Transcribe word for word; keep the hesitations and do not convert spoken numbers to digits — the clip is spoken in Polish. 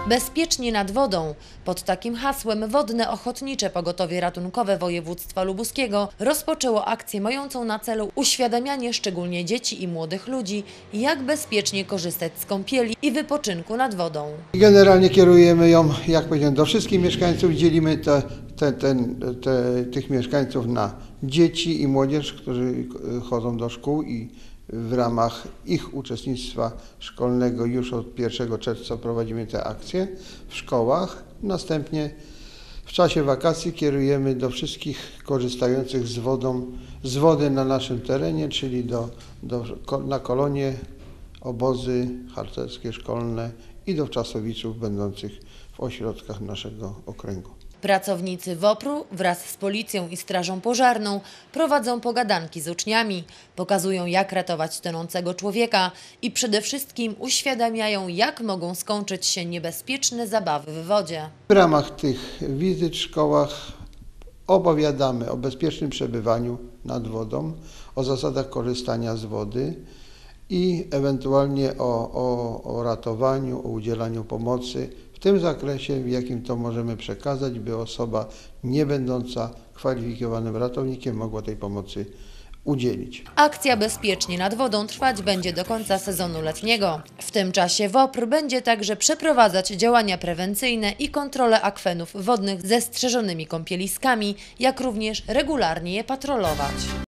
Bezpiecznie nad wodą. Pod takim hasłem Wodne Ochotnicze Pogotowie Ratunkowe Województwa Lubuskiego rozpoczęło akcję mającą na celu uświadamianie szczególnie dzieci i młodych ludzi, jak bezpiecznie korzystać z kąpieli i wypoczynku nad wodą. Generalnie kierujemy ją, jak powiedziałem, do wszystkich mieszkańców. Dzielimy te, te, ten, te, tych mieszkańców na dzieci i młodzież, którzy chodzą do szkół, i w ramach ich uczestnictwa szkolnego już od pierwszego czerwca prowadzimy te akcje w szkołach. Następnie w czasie wakacji kierujemy do wszystkich korzystających z wodą, z wody na naszym terenie, czyli do, do, na kolonie, obozy harcerskie, szkolne i do wczasowiców będących w ośrodkach naszego okręgu. Pracownicy WOPR-u wraz z policją i strażą pożarną prowadzą pogadanki z uczniami, pokazują, jak ratować tonącego człowieka i przede wszystkim uświadamiają, jak mogą skończyć się niebezpieczne zabawy w wodzie. W ramach tych wizyt w szkołach opowiadamy o bezpiecznym przebywaniu nad wodą, o zasadach korzystania z wody i ewentualnie o, o, o ratowaniu, o udzielaniu pomocy w tym zakresie, w jakim to możemy przekazać, by osoba nie będąca kwalifikowanym ratownikiem mogła tej pomocy udzielić. Akcja Bezpiecznie nad wodą trwać będzie do końca sezonu letniego. W tym czasie WOPR będzie także przeprowadzać działania prewencyjne i kontrolę akwenów wodnych ze strzeżonymi kąpieliskami, jak również regularnie je patrolować.